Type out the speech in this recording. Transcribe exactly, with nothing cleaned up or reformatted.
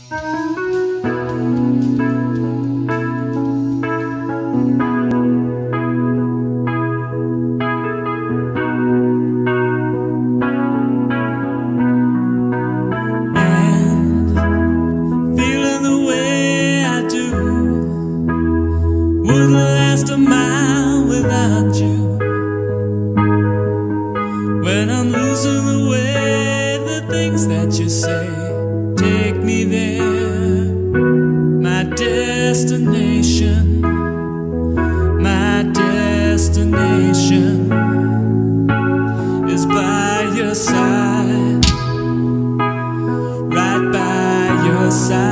Wouldn't last a mile without you. When I'm losing the way, the things that you say take me there. My destination, my destination is by your side, right by your side.